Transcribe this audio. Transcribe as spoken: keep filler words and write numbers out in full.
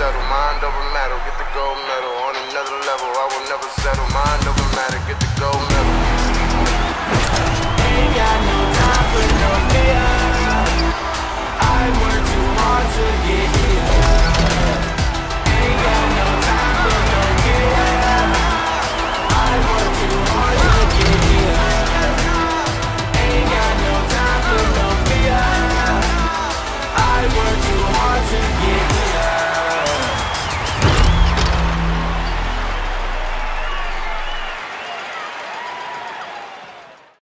settle. Mind over matter, get the gold medal. On another level, I will never settle. Mind over matter, get the gold medal.